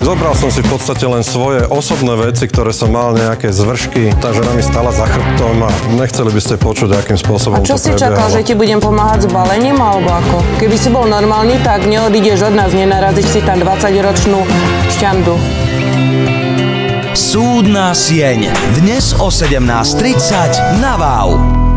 Zobral som si v podstate len svoje osobné veci, ktoré som mal, nejaké zvršky. Tá žena mi stála za chrbtom a nechceli by ste počuť, akým spôsobom to prebiehalo. A čo si čakal, že ti budem pomáhať s balením, alebo ako? Keby si bol normálny, tak neodídeš od nás, nenarazíš si tam 20-ročnú šťandu. Súdna sieň. Dnes o 17:30 na Wow.